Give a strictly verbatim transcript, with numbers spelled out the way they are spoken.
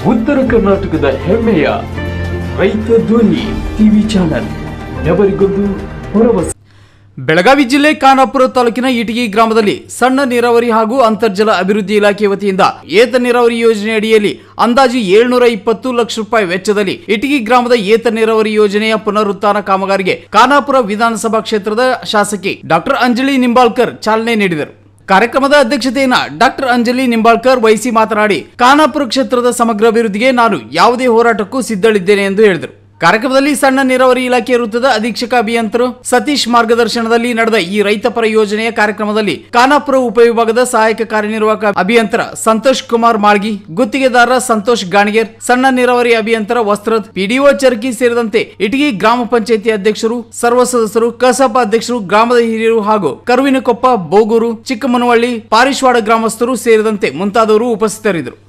ಉತ್ತರ ಕರ್ನಾಟಕದ ಹೆಮ್ಮೆಯ ರೈತ ಧ್ವನಿ ಟಿವಿ ಚಾನೆಲ್ ಎವರಿಗೊಂದು ಭರವಸೆ. ಬೆಳಗಾವಿ ಜಿಲ್ಲೆ ಖಾನಾಪುರ ತಾಲೂಕಿನ ಇಟಗಿ ಗ್ರಾಮದಲ್ಲಿ ಸಣ್ಣ ನೀರಾವರಿ ಹಾಗೂ ಅಂತರ್ಜಲ ಅಭಿವೃದ್ಧಿ ಇಲಾಖೆ ವತಿಯಿಂದ ಏತ ನೀರಾವರಿ ಯೋಜನೆ ಅಡಿಯಲ್ಲಿ ಅಂದಾಜು ಏಳ್ನೂರ ಇಪ್ಪತ್ತು ಲಕ್ಷ ರೂಪಾಯಿ ವೆಚ್ಚದಲ್ಲಿ ಇಟಗಿ ಗ್ರಾಮದ ಏತ ನೀರಾವರಿ ಯೋಜನೆಯ ಪುನರುತ್ಥಾನ ಕಾಮಗಾರಿಗೆ ಖಾನಾಪುರ ವಿಧಾನಸಭಾ ಕ್ಷೇತ್ರದ ಶಾಸಕಿ ಡಾಕ್ಟರ್ ಅಂಜಲಿ ನಿಂಬಾಳ್ಕರ್ ಚಾಲನೆ ನೀಡಿದರು. ಕಾರ್ಯಕ್ರಮದ ಅಧ್ಯಕ್ಷತೆಯನ್ನು ಡಾಕ್ಟರ್ ಅಂಜಲಿ ನಿಂಬಾಳ್ಕರ್ ವಹಿಸಿ ಮಾತನಾಡಿ, ಖಾನಾಪುರ ಕ್ಷೇತ್ರದ ಸಮಗ್ರ ಅಭಿವೃದ್ಧಿಗೆ ನಾನು ಯಾವುದೇ ಹೋರಾಟಕ್ಕೂ ಸಿದ್ಧಳಿದ್ದೇನೆ ಎಂದು ಹೇಳಿದರು. ಕಾರ್ಯಕ್ರಮದಲ್ಲಿ ಸಣ್ಣ ನೀರಾವರಿ ಇಲಾಖೆ ವೃತ್ತದ ಅಧೀಕ್ಷಕ ಅಭಿಯಂತರು ಸತೀಶ್ ಮಾರ್ಗದರ್ಶನದಲ್ಲಿ ನಡೆದ ಈ ರೈತಪರ ಯೋಜನೆಯ ಕಾರ್ಯಕ್ರಮದಲ್ಲಿ ಖಾನಾಪುರ ಉಪವಿಭಾಗದ ಸಹಾಯಕ ಕಾರ್ಯನಿರ್ವಾಹಕ ಅಭಿಯಂತರ ಸಂತೋಷ್ ಕುಮಾರ್ ಮಾಳ್ಗಿ, ಗುತ್ತಿಗೆದಾರ ಸಂತೋಷ್ ಗಾಣಿಗೇರ್, ಸಣ್ಣ ನೀರಾವರಿ ಅಭಿಯಂತರ ವಸ್ತ್ರದ್, ಪಿಡಿಒ ಚರ್ಕಿ ಸೇರಿದಂತೆ ಇಟಗಿ ಗ್ರಾಮ ಪಂಚಾಯಿತಿ ಅಧ್ಯಕ್ಷರು, ಸರ್ವ ಸದಸ್ಯರು, ಕಸಾಪ ಅಧ್ಯಕ್ಷರು, ಗ್ರಾಮದ ಹಿರಿಯರು ಹಾಗೂ ಕರುವಿನಕೊಪ್ಪ, ಬೋಗೂರು, ಚಿಕ್ಕಮನವಳ್ಳಿ, ಪಾರಿಶ್ವಾಡ ಗ್ರಾಮಸ್ಥರು ಸೇರಿದಂತೆ ಮುಂತಾದವರು ಉಪಸ್ಥಿತರಿದ್ದರು.